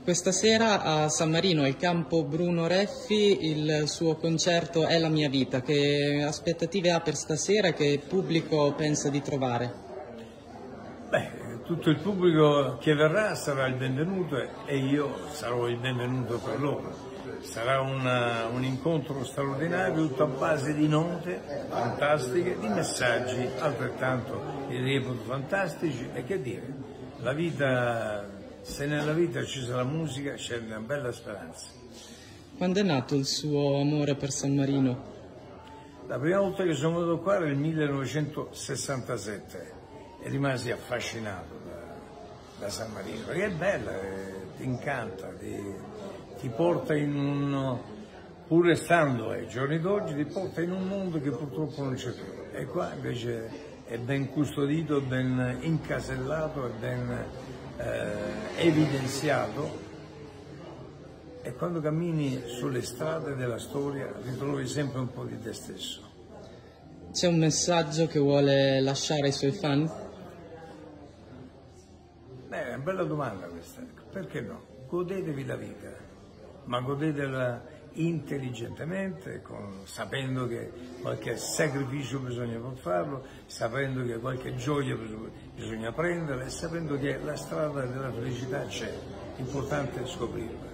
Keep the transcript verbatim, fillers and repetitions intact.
Questa sera a San Marino, al campo Bruno Reffi, il suo concerto È la mia vita. Che aspettative ha per stasera e che pubblico pensa di trovare? Beh, tutto il pubblico che verrà sarà il benvenuto e io sarò il benvenuto per loro. Sarà una, un incontro straordinario, tutto a base di note fantastiche, di messaggi altrettanto, li reputo fantastici. E che dire, la vita, se nella vita ci sarà la musica, c'è una bella speranza. Quando è nato il suo amore per San Marino? La prima volta che sono venuto qua era nel millenovecentosessantasette e rimasi affascinato da, da San Marino, perché è bella, è, ti incanta, ti, ti porta in un, pur restando ai giorni d'oggi, ti porta in un mondo che purtroppo non c'è più. E qua invece è ben custodito, ben incasellato, è ben eh, evidenziato. E quando cammini sulle strade della storia ritrovi sempre un po' di te stesso. C'è un messaggio che vuole lasciare ai suoi fan? Beh, è una bella domanda questa, perché no? Godetevi la vita, ma godetela intelligentemente, con, sapendo che qualche sacrificio bisogna farlo, sapendo che qualche gioia bisogna prenderla e sapendo che la strada della felicità c'è, l'importante è scoprirla.